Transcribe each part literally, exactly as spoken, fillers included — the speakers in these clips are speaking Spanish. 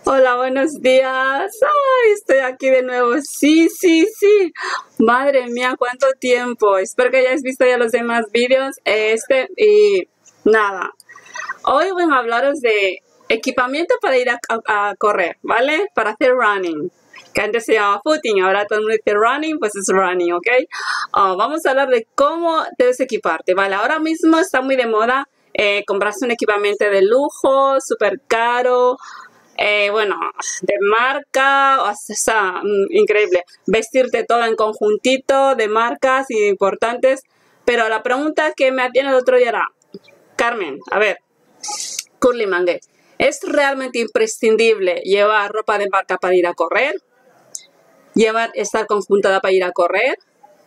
Hola, buenos días. Ay, estoy aquí de nuevo. Sí, sí, sí. Madre mía, cuánto tiempo. Espero que hayáis visto ya los demás vídeos. Este y nada. Hoy voy a hablaros de equipamiento para ir a, a, a correr, ¿vale? Para hacer running. Que antes se llamaba footing, ahora todo el mundo dice running, pues es running, ¿ok? Uh, vamos a hablar de cómo debes equiparte, ¿vale? Ahora mismo está muy de moda eh, comprarse un equipamiento de lujo, súper caro. Eh, bueno, de marca, o sea, increíble, vestirte todo en conjuntito de marcas importantes, pero la pregunta que me hacían el otro día era, Carmen, a ver, Curly Mangue, ¿es realmente imprescindible llevar ropa de marca para ir a correr? ¿Llevar, estar conjuntada para ir a correr?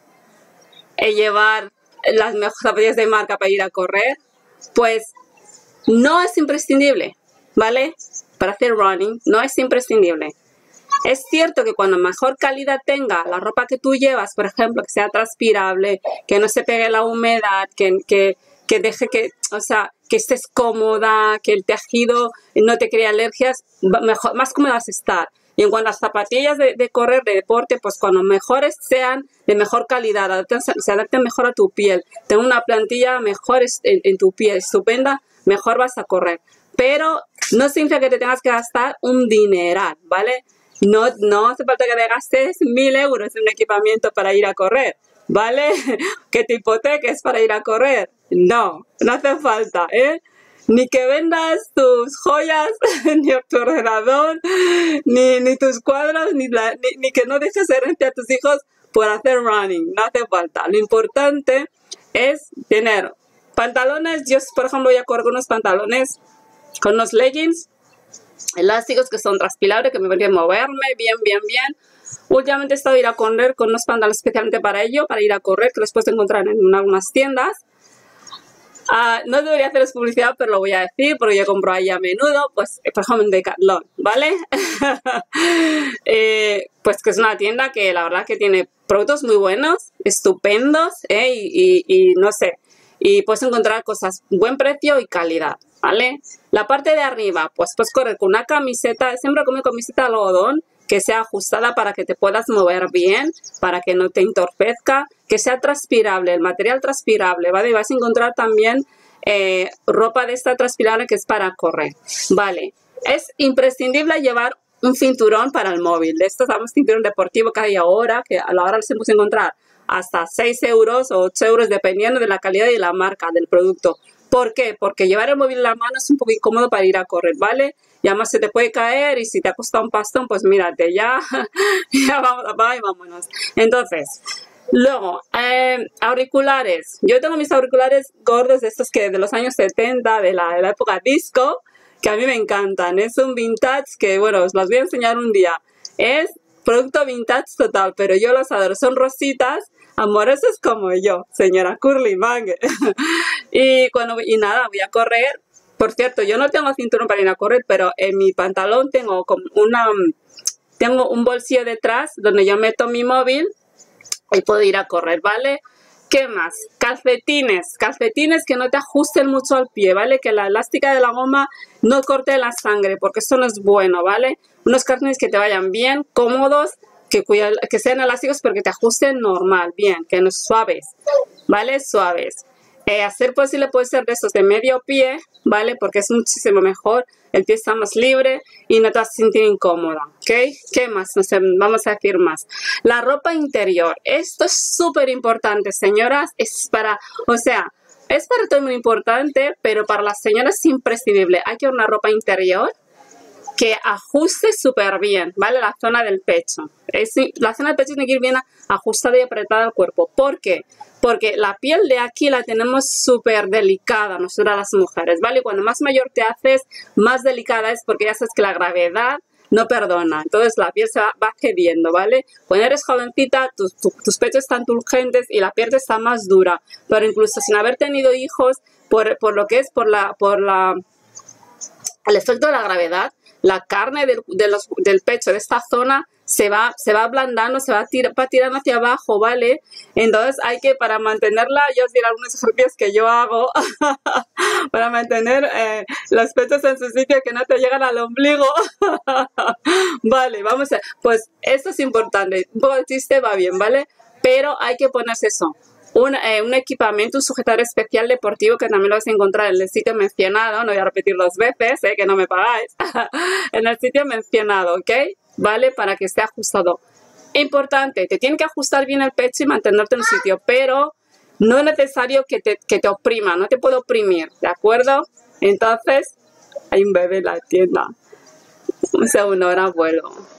¿E llevar las mejores zapatillas de marca para ir a correr? Pues no es imprescindible, ¿vale? Para hacer running no es imprescindible. Es cierto que cuando mejor calidad tenga la ropa que tú llevas, por ejemplo, que sea transpirable, que no se pegue la humedad, que, que, que deje que, o sea, que estés cómoda, que el tejido no te cree alergias, mejor, más cómoda vas a estar. Y en cuanto a las zapatillas de, de correr, de deporte, pues cuando mejores sean de mejor calidad, adapten, se adapten mejor a tu piel, tenga una plantilla mejor en, en tu piel, estupenda, mejor vas a correr. Pero no significa que te tengas que gastar un dineral, ¿vale? No, no hace falta que te gastes mil euros en un equipamiento para ir a correr, ¿vale? Que te hipoteques para ir a correr. No, no hace falta, ¿eh? Ni que vendas tus joyas, ni tu ordenador, ni, ni tus cuadros, ni, la, ni, ni que no dejes herencia a tus hijos por hacer running. No hace falta. Lo importante es tener pantalones. Yo, por ejemplo, voy a correr con unos pantalones, con unos leggings elásticos que son transpirables, que me permiten moverme bien, bien, bien. Últimamente he estado a ir a correr con unos pantalones especialmente para ello, para ir a correr, que los puedes encontrar en algunas tiendas. Uh, no debería hacerles publicidad, pero lo voy a decir porque yo compro ahí a menudo, pues por ejemplo en Decathlon, ¿vale? eh, pues que es una tienda que la verdad que tiene productos muy buenos, estupendos, ¿eh? y, y, y no sé, y puedes encontrar cosas buen precio y calidad, ¿vale? La parte de arriba, pues puedes correr con una camiseta, siempre con una camiseta de algodón, que sea ajustada para que te puedas mover bien, para que no te entorpezca, que sea transpirable, el material transpirable, ¿vale? Y vas a encontrar también eh, ropa de esta transpirable que es para correr, ¿vale? Es imprescindible llevar un cinturón para el móvil. De estos, damos cinturón deportivo que hay ahora, que a la hora se puede encontrar hasta seis euros o ocho euros, dependiendo de la calidad y la marca del producto. ¿Por qué? Porque llevar el móvil en la mano es un poco incómodo para ir a correr, ¿vale? Y además se te puede caer y si te ha costado un pastón, pues mírate, ya, ya vamos, va y vámonos. Entonces, luego, eh, auriculares. Yo tengo mis auriculares gordos de estos que de los años setenta, de la, de la época disco, que a mí me encantan. Es un vintage que, bueno, os los voy a enseñar un día. Es producto vintage total, pero yo los adoro. Son rositas, amorosos como yo, señora Curly Mangue. y, cuando, y nada, voy a correr. Por cierto, yo no tengo cinturón para ir a correr, pero en mi pantalón tengo como una, tengo un bolsillo detrás donde yo meto mi móvil y puedo ir a correr, ¿vale? ¿Qué más? Calcetines, calcetines que no te ajusten mucho al pie, ¿vale? Que la elástica de la goma no corte la sangre, porque eso no es bueno, ¿vale? Unos calcetines que te vayan bien, cómodos, que, cuya, que sean elásticos, pero que te ajusten normal, bien, que no suaves, ¿vale? Suaves. Eh, hacer posible puede ser de estos de medio pie, ¿vale? Porque es muchísimo mejor, el pie está más libre y no te vas a sentir incómoda, ¿ok? ¿Qué más? No sé, vamos a decir más. La ropa interior, esto es súper importante, señoras, es para, o sea, es para todo muy importante, pero para las señoras es imprescindible. Hay que una ropa interior que ajuste súper bien, ¿vale? La zona del pecho. Es, la zona del pecho tiene que ir bien ajustada y apretada al cuerpo. ¿Por qué? Porque la piel de aquí la tenemos súper delicada, nosotras las mujeres, ¿vale? Cuando más mayor te haces, más delicada es porque ya sabes que la gravedad no perdona. Entonces la piel se va, va cediendo, ¿vale? Cuando eres jovencita, tus, tu, tus pechos están turgentes y la piel está más dura. Pero incluso sin haber tenido hijos, por, por lo que es por la, por la, el efecto de la gravedad, la carne del, de los, del pecho de esta zona se va, se va ablandando, se va, tir va tirando hacia abajo, ¿vale? Entonces hay que, para mantenerla, yo os diré algunos ejercicios que yo hago para mantener eh, los pechos en su sitio, que no te llegan al ombligo. Vale, vamos a, pues esto es importante, un poco de chiste va bien, ¿vale? Pero hay que ponerse eso, un, eh, un equipamiento, un sujetador especial deportivo, que también lo vais a encontrar en el sitio mencionado, no voy a repetir dos veces, eh, que no me pagáis, en el sitio mencionado, ¿ok? ¿Vale? Para que esté ajustado. Importante, te tiene que ajustar bien el pecho y mantenerte en el sitio, pero no es necesario que te, que te oprima, no te puede oprimir, ¿de acuerdo? Entonces, hay un bebé en la tienda. Un segundo, ahora vuelvo.